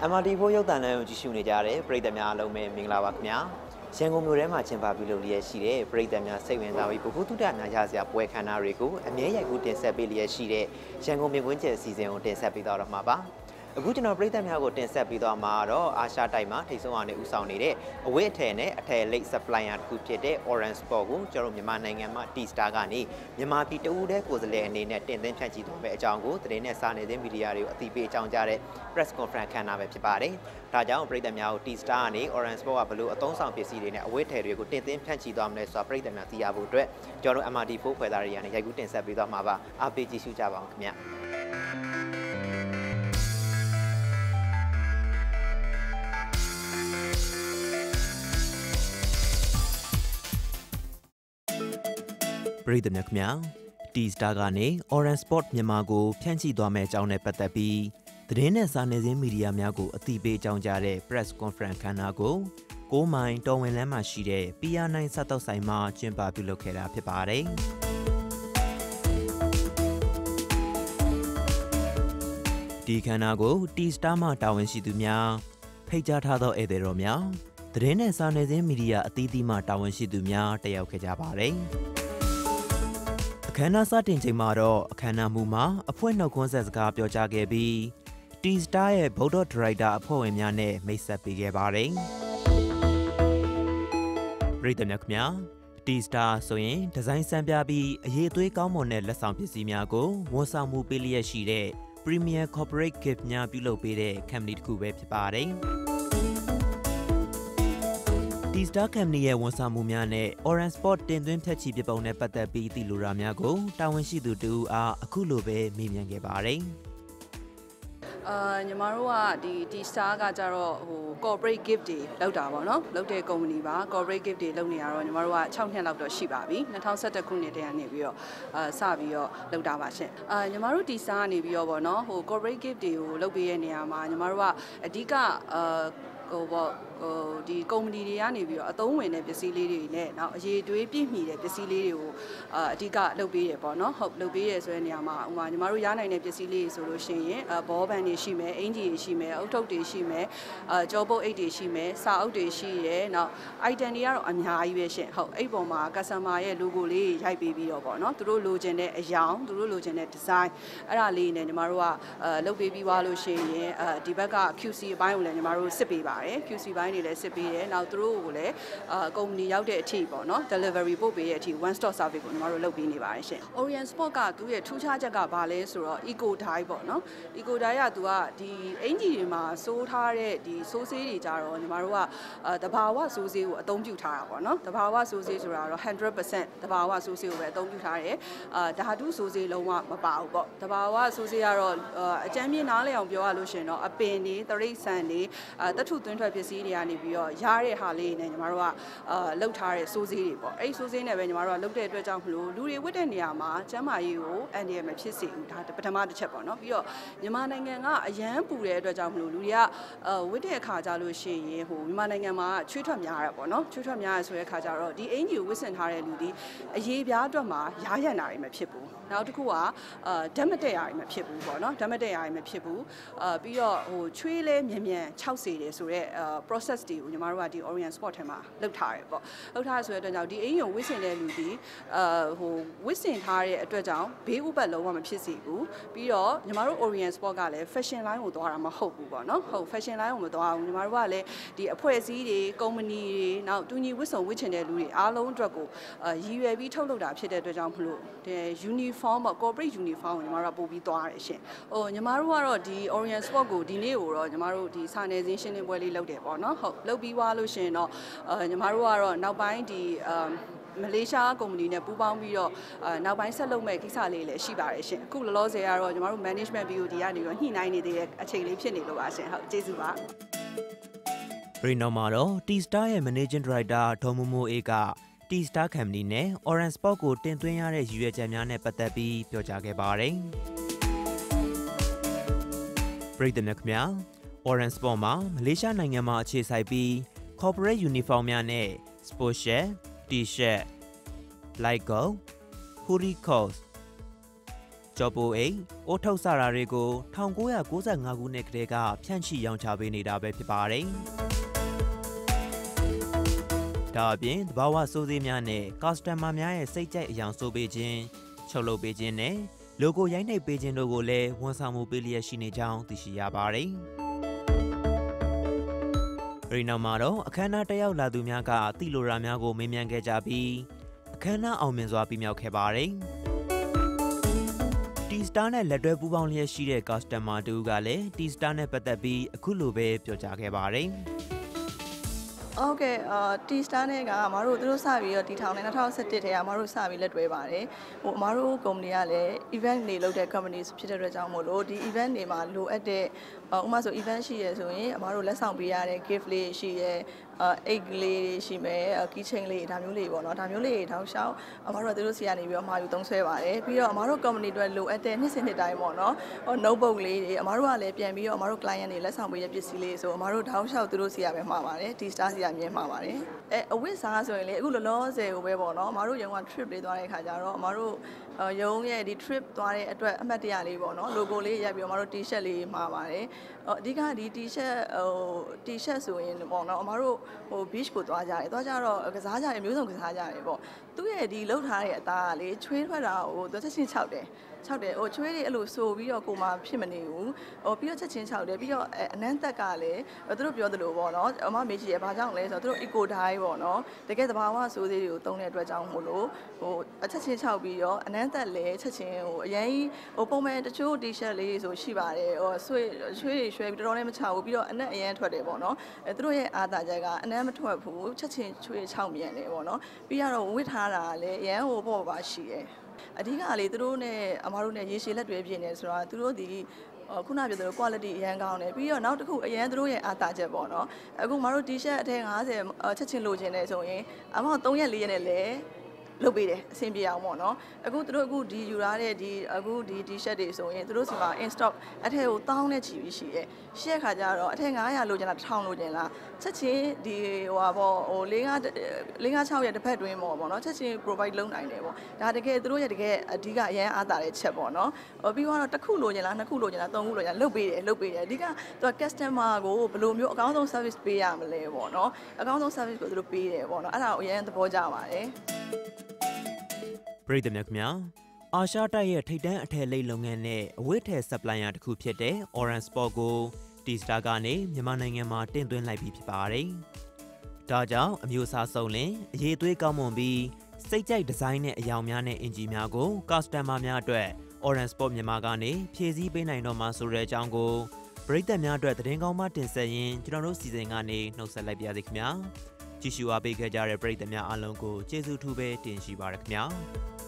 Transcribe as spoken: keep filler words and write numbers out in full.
M R T ဖို့ရုပ်သံလမ်းကိုကြည့်ရှုနေကြတဲ့ပရိသတ်များအားလုံးပဲမင်္ဂလာပါခင်ဗျာရန်ကုန်မြို့ထဲမှာကျင်းပပြုလုပ်လျက်ရှိတဲ့ပရိသတ်များစိတ်ဝင်စားပြီးဗဟုသုတနာရစရာပွဲခန်းနာတွေကိုအမြဲရိုက်ကူးတင်ဆက်ပေးလျက်ရှိတဲ့ရန်ကုန်မြို့ကွင်းကျယ်အစီအစဉ်ကိုတင်ဆက်ပေးတော့မှာပါအခုကျွန်တော်ပရိသတ်များကိုတင်ဆက်ပေးသွားမှာတော့အာရှတိုက်မှာထိပ်ဆုံးအနေဦးဆောင်နေတဲ့အဝတ်အထည်နဲ့အထည်လိပ် supplier တစ်ခုဖြစ်တဲ့ Oren Sport ကိုကျွန်တော်မြန်မာနိုင်ငံမှာ T-Star ကနေမြန်မာပြည်တဦးတည်းကိုယ်စားလှယ်အနေနဲ့တင်သွင်းဖြန့်ချိသွားမယ့်အကြောင်းကိုသတင်းနဲ့စာနယ်ဇင်းမီဒီယာတွေကိုအသိပေးအကြောင်းကြားတဲ့ press conference ခန်းနာပဲဖြစ်ပါတယ်။ဒါကြောင့်ပရိသတ်များကို T-Star ကနေ Oren Sport ကဘလို့အသုံးဆောင်ပစ္စည်းတွေနဲ့အဝတ်အထည်တွေကိုတင်သွင်းဖြန့်ချိသွားမလဲဆိုတာပရိသတ်များသိရဖို့အတွက်ကျွန်တော် M R T ဖို့ဖွဲ့သားတွေကနေရိုက်ကူးတင်ဆက်ပေးသွားမှာပါ။အားပေးကြည့်ရှုကြပါအောင်ခင်ဗျာ။ပရိသတ်များခင်ဗျာ T-Star ကနေ Oren Sport မြန်မာကိုဖြန့်ချိသွားမယ့်အကြောင်းနဲ့ပတ်သက်ပြီးသတင်းနဲ့စာနယ်ဇင်းမီဒီယာများကိုအသိပေးအကြောင်းကြားတဲ့ press conference ခန်းနာကိုကိုမိုင်တော်ဝင်လမ်းမှာရှိတဲ့ P R နိုင် စားတောက်ဆိုင်မှာကျင်းပပြုလုပ်ခဲ့တာဖြစ်ပါတယ်ဒီခန်းနာကို T-Star မှတာဝန်ရှိသူများဖိတ်ကြားထားသောဧည့်သည်တော်များသတင်းနဲ့စာနယ်ဇင်းမီဒီယာအသီးသီးမှတာဝန်ရှိသူများတက်ရောက်ခဲ့ကြပါတယ်အခမ်းအနားစတင်ချိန်မှာတော့အခမ်းအနားမှုမှာအဖွဲ့နှုတ်ခွန်းဆက်စကားပြောကြားခဲ့ပြီး T-Star ရဲ့ဘုတ်တော်ဒါရိုက်တာအဖွဲ့ဝင်များနဲ့မိတ်ဆက်ပေးခဲ့ပါတယ်။ပရိသတ်များခင်ဗျာ T-Star ဆိုရင်ဒီဇိုင်းစံပြပြီးအရေးအသွေးကောင်းမွန်တဲ့လက်ဆောင်ပစ္စည်းများကိုဝန်ဆောင်မှုပေးလျက်ရှိတဲ့ Premier Corporate Gift များပြုလုပ်ပေးတဲ့ company တစ်ခုပဲဖြစ်ပါတယ်။ T-Star Company ရဲ့ဝန်ဆောင်မှုများနဲ့ Oren Sport တင်သွင်းဖြတ်ချီပြပုံနဲ့ပတ်သက်ပြီးသိလိုတာများကိုတာဝန်ရှိသူတူအားအခုလိုပဲမေးမြန်းခဲ့ပါတယ်။အာညီမတို့ကဒီ T-Star ကကြတော့ဟို corporate gift တွေလောက်တာပေါ့နော်လောက်တဲ့ company ပါ corporate gift တွေလုပ်နေရတော့ညီမတို့က၆နှစ်လောက်တော့ရှိပါပြီ၂၀၁၁ခုနှစ်တည်းကနေပြီးတော့အာစပြီးတော့လုပ်တာပါရှင်အာညီမတို့ T-Star ကနေပြီးတော့ပေါ့နော်ဟို corporate gift တွေကိုလုပ်ပေးရတဲ့နေရာမှာညီမတို့ကအဓိကအာဟိုပေါ့ဟိုဒီကုမ္ပဏီတွေကနေပြီးတော့အသုံးဝင်တဲ့ပစ္စည်းလေးတွေနဲ့နောက်အရေးတွေးပြည့်မီတဲ့ပစ္စည်းလေးတွေကိုအာအဓိကလုပ်ပေးရပေါ့နော်ဟုတ်လုပ်ပေးရဆိုတဲ့နေရာမှာဥမာညီမတို့ရနိုင်တဲ့ပစ္စည်းလေးဆိုလို့ရှိရင်ဘောဘန်တွေရှိမယ်အင်ဂျီတွေရှိမယ်အုတ်ထုပ်တွေရှိမယ်အာကြောပုတ်အိတ်တွေရှိမယ်စာအုပ်တွေရှိရဲနောက် item တွေကတော့အများကြီးပဲရှင်ဟုတ်အဲ့ပေါ်မှာ customer ရဲ့ logo လေးရိုက်ပေးပြီးတော့ပေါ့နော်သူတို့လိုချင်တဲ့အယောင်သူတို့လိုချင်တဲ့ design အဲ့ဒါလေးနဲ့ညီမတို့ကအာလုပ်ပေးပြီးသွားလို့ရှိရင်အာဒီဘက်က Q C အပိုင်းကိုလည်းညီမတို့စစ်ပေးပါတယ် Q C ဘိုင်းတွေလည်းစစ်ပေးတယ်နောက်သူတို့ကိုလည်းအာကုမ္ပဏီရောက်တဲ့အထိပေါ့နော် delivery ပို့ပေးတဲ့အထိ one stop service ကိုညီမတို့လုပ်ပေးနေပါတယ်ရှင် Oren Sport ကသူ့ရဲ့ထူးခြားချက်ကဘာလဲဆိုတော့ eco dye ပေါ့နော် eco dye ကသူကဒီအင်ဂျီတွေမှာစိုးထားတဲ့ဒီစိုးဆေးတွေကြတော့ညီမတို့ကအာတဘာဝစိုးဆေးကိုအသုံးပြုထားတာပေါ့နော်တဘာဝစိုးဆေးဆိုတာတော့ one hundred percent တဘာဝစိုးဆေးကိုပဲအသုံးပြုထားတယ်အာဓာတုစိုးဆေးလုံးဝမပါဘူးပေါ့တဘာဝစိုးဆေးကတော့အကျမ်းမြင့်နားလည်အောင်ပြောရလို့ရှင်တော့အပင်တွေတရိတ်ဆန်တွေအာတထုသွင်းထွက်ပစ္စည်းတွေကနေပြီးတော့ရတဲ့ဟာလေးနဲ့ညီမတို့ကအာလှုပ်ထားတဲ့စိုးဆေးတွေပေါ့အဲ့ဒီစိုးဆေးနဲ့ပဲညီမတို့ကလှုပ်တဲ့အတွက်ကြောင့်မလို့လူတွေဝတ်တဲ့နေရာမှာကျန်းမာရေးကိုအန်ဒီရမဖြစ်စေဘူးဒါပထမတစ်ချက်ပေါ့နော်ပြီးတော့မြန်မာနိုင်ငံကအရန်ပူတဲ့အတွက်ကြောင့်မလို့လူတွေကအာဝတ်တဲ့အခါကြလို့ရှိရင်ဟိုမြန်မာနိုင်ငံမှာချွေးထွက်များရပေါ့နော်ချွေးထွက်များရဆိုတဲ့အခါကျတော့ဒီအင်ဂျီကိုဝတ်ဆင်ထားတဲ့လူဒီအရေးပြားအတွက်မှာရားရံတာတွေမဖြစ်ဘူးနောက်တစ်ခုကအာဓာတ်မတက်ရတွေမဖြစ်ဘူးပေါ့နော်ဓာတ်မတက်ရတွေမဖြစ်ဘူးအာပြီးတော့ဟိုချွေးလဲမြန်မြန်ခြောက်စေတယ်ဆိုတော့အာ process တွေကိုညီမတို့ကဒီ Oren Sport ထဲမှာလုပ်ထားတယ်ပေါ့လုပ်ထားရဆိုတဲ့အတွက်ကြောင့်ဒီအင်ဂျီကိုဝတ်ဆင်တဲ့လူဒီအာဟိုဝတ်ဆင်ထားတဲ့အတွက်ကြောင့်ဘေးဥပတ်လုံးဝမဖြစ်စေဘူးပြီးတော့ညီမတို့ Oren Sport ကလည်း fashion line ကိုသွားတာမဟုတ်ဘူးပေါ့နော်ဟုတ် fashion line ကိုမသွားဘူးညီမတို့ကလည်းဒီအဖွဲ့အစည်းတွေကုမ္ပဏီတွေနောက်တူညီဝတ်စုံဝတ်ချင်တဲ့လူတွေအားလုံးအတွက်ကိုအာရည်ရွယ်ပြီးထုတ်လုပ်တာဖြစ်တဲ့အတွက်ကြောင့်မလို့ဒီ uniform ပေါ့ corporate uniform ကိုညီမတို့ကပို့ပြီးသွားတယ်ရှင်ဟိုညီမတို့ကတော့ဒီ Oren Sport ကိုဒီနေ့ကိုတော့ညီမတို့ဒီစာနယ်ဇင်းရှင်းလင်းပွဲလေးလုပ်တယ်ပေါ့နော်ဟုတ်လုပ်ပြီးသွားလို့ရှင်တော့အာညီမတို့ကတော့နောက်ပိုင်းဒီအာမလေးရှားကုမ္ပဏီနဲ့ပူးပေါင်းပြီးတော့အာနောက်ပိုင်းဆက်လုပ်မဲ့ကိစ္စလေးလည်းရှိပါတယ်ရှင်အခုလောလောဆယ်ကတော့ညီမတို့ management ဘီ အို ဒီ ကနေတော့ညှိနှိုင်းနေသေးတဲ့အချိန်လေးဖြစ်နေလို့ပါရှင်ဟုတ်ကျေးဇူးပါပြည်တော်မှာတော့ T-Star ရဲ့ Managing Director ဒေါ်မိုမိုအေးက T-Star Company နဲ့ Oren Sport ကိုတင်သွင်းရတဲ့ရည်ရွယ်ချက်များနဲ့ပတ်သက်ပြီးပြောကြားခဲ့ပါတယ်ပြည်သူများခင်ဗျာ Oren Sport မှာမလေးရှားနိုင်ငံမှာအခြေစိုက်ပြီး corporate uniform များနဲ့ sport shirt, t-shirt, light go, hoodie coats, ကျော်ပိုအိတ်အိုးထုတ်စတာတွေကို၁၉၉၅ခုနှစ်ကတည်းကဖြန့်ချိရောင်းချပေးနေတာပဲဖြစ်ပါတယ်ဒါအပြင်သဘာဝစိုးစည်းများနဲ့ကာစတမာများရဲ့စိတ်ကြိုက်အယောင်ဆိုပေးခြင်းချုပ်လုပ်ပေးခြင်းနဲ့လိုဂိုရိုက်နှိပ်ပေးခြင်းတို့ကိုလည်းဝန်ဆောင်မှုပေးလျက်ရှိနေကြောင်းသိရှိရပါတယ်။ဒီနောက်မှာတော့အခမ်းအနားတက်ရောက်လာသူများကတိလိုရာများကိုမေးမြန်းခဲ့ကြပြီးအခမ်းအနားအောင်မြင်စွာပြမြောက်ခဲ့ပါတယ်။ T-Star နဲ့လက်တွဲပူးပေါင်းလျက်ရှိတဲ့ customer တူကလည်း T-Star နဲ့ပတ်သက်ပြီးအခုလိုပဲပြောကြားခဲ့ပါတယ်။ Okay အာ T-Star နဲ့ကမတို့တို့စပြီးတော့တီထောင်နေ၂၀၁၁ထဲကမတို့စပြီးလက်တွဲပါတယ်ဟိုမတို့ company ကလည်း event တွေလုပ်တဲ့ company ဖြစ်တဲ့အတွက်ကြောင့်မို့လို့ဒီ event တွေမှာလိုအပ်တဲ့ဥပမာဆို event ရှိရဲဆိုရင်အမတို့လက်ဆောင်ပေးရတဲ့ gift လေးရှိရဲအိတ်လေးရှိမယ် key chain လေးဒါမျိုးလေးပေါ့နော်ဒါမျိုးလေးတောက်လျှောက်အမတို့ကတို့စီကနေပြီးတော့မှာယူသုံးဆွဲပါတယ်ပြီးတော့အမတို့ company တွေလိုအပ်တဲ့နှစ်စဉ်နှစ်တိုင်းပေါ့နော်ဟို notebook လေးတွေအမတို့ကလည်းပြန်ပြီးတော့အမတို့ client တွေလက်ဆောင်ပေးရပစ္စည်းလေးဆိုအမတို့တောက်လျှောက်တို့စီရပဲမှာပါတယ် T-Star စီရမြင်မှာပါတယ်အဲအဝတ်စားဆိုရင်လေအခုလောလောဆယ်ကိုပဲပေါ့နော်အမတို့ရုံက trip လေးသွားတဲ့ခါကျတော့အမတို့ရုံရဲ့ဒီ trip သွားတဲ့အတွက်အမှတ်တရလေးပေါ့နော် logo လေးရိုက်ပြီးအမတို့ T-shirt လေးမှာပါတယ်အဓိကဒီ T-shirt ဟို T-shirt ဆိုရင်ပေါ့နော်အမတို့ဟို beach ကိုသွားကြတယ်သွားကြတော့ကစားကြတယ်မျိုးစုံကစားကြတယ်ပေါ့သူ့ရဲ့ဒီလှုပ်ထားတဲ့အသားကလေချွေးထွက်တာဟိုသူချက်ချင်းခြောက်တယ်ခြောက်တယ်ဟိုချွေးတွေအဲ့လိုဆိုပြီးတော့ကိုမှဖြစ်မနေဘူးဟိုပြီးတော့ချက်ချင်းခြောက်တယ်ပြီးတော့အနမ်းသက်ကလည်းသူတို့ပြောသလိုပေါ့နော်အမမေးကြည့်ရဘာကြောင့်လဲဆိုတော့သူတို့ eco dye ပေါ့နော်တကယ်သဘာဝစိုးသေးတွေကိုတုံးတဲ့အတွက်ကြောင့်မို့လို့ဟိုအချက်ချင်းခြောက်ပြီးတော့အနမ်းသက်လည်းချက်ချင်းဟိုအရင်ဟိုပုံမှန်တချို့ T-shirt လေးဆိုရှိပါတယ်ဟိုဆွေးရွှေရွှဲပြီးတော်တော်လေးမချဘူးပြီးတော့အနက်အရင်ထွက်တယ်ပေါ့နော်အဲသူတို့ရဲ့အာသာချက်ကအနမ်းမထွက်ဘူးချက်ချင်းချွေးချောက်မြန်တယ်ပေါ့နော်ပြီးတော့ဝစ်ထားတာလည်းအရင်ဟိုပေါ့ပါရှိတယ်အဓိကလေသူတို့နဲ့အမားတို့နဲ့ရေရှည်လက်တွဲပြင်းနေဆိုတာသူတို့ဒီခုနပြောသလို quality အရင်ကောင်းတယ်ပြီးတော့နောက်တစ်ခုအရင်သူတို့ရဲ့အာသာချက်ပေါ့နော်အခုမတို့ T-shirt အထက်၅၀ချက်ချင်းလိုချင်တယ်ဆိုရင်အမော၃ရက်၄ရက်နဲ့လည်းလုပ်ပေးတယ်အဆင်ပြေအောင်ပေါ့နော်အခုသူတို့အခုဒီယူရတဲ့ဒီအခုဒီ T-shirt တွေဆိုရင်သူတို့စီမှာ in stock အထက်ကိုတောင်းနဲ့ချီပြီးရှိရဲရှိရခါကျတော့အထက်၅၀၀လိုချင်တာတစ်ထောင်လိုချင်လားချက်ချင်းဒီဟိုဟာပေါ့ဟို၄၅၄၅၆ရက်တစ်ဖက်တွင်းပေါ့ပေါ့နော်ချက်ချင်း provide လုပ်နိုင်တယ်ပေါ့ဒါတကယ်သူတို့ရဲ့တကယ်အဓိကအရင်အားတာတဲ့ချက်ပေါ့နော်ဟိုပြီးတော့တစ်ခုလိုချင်လားနှစ်ခုလိုချင်လားသုံးခုလိုချင်လားလုပ်ပေးတယ်လုပ်ပေးတယ်အဓိကသူက customer ကိုဘယ်လိုမျိုးအကောင်းဆုံး service ပေးရမလဲပေါ့နော်အကောင်းဆုံး service ကိုသူတို့ပေးတယ်ပေါ့နော်အဲ့ဒါကိုအရင်သဘောကျပါတယ်ပရိသတ်များခင်ဗျာအာရှတိုက်ရဲ့ထိပ်တန်းအထည်လိပ်လုပ်ငန်းနဲ့အဝတ်ထည် supplier တစ်ခုဖြစ်တဲ့ Oren Sport ကို T-Star ကနေမြန်မာနိုင်ငံမှာတင်သွင်းလိုက်ပြီးဖြစ်ပါတယ်။ဒါကြောင့်အမျိုးအစားစုံလင်အရေးသွေးကောင်းမွန်ပြီးစိတ်ကြိုက်ဒီဇိုင်းနဲ့အယောင်များနဲ့အင်ဂျီများကို customer များအတွက် Oren Sport မြန်မာကနေဖြည့်ဆည်းပေးနိုင်တော့မှာဆိုတဲ့အကြောင်းကိုပရိသတ်များအတွက်သတင်းကောင်းမှတင်ဆက်ရင်းကျွန်တော်တို့စီစဉ်ကနေနှုတ်ဆက်လိုက်ပါရစေခင်ဗျာ။ကြည့်ရှုအားပေးခဲ့ကြတဲ့ပရိသတ်များအားလုံးကိုကျေးဇူးထူးပဲတင်ရှိပါရခင်ဗျာ။